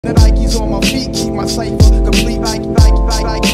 The Nikes on my feet keep my cipher complete like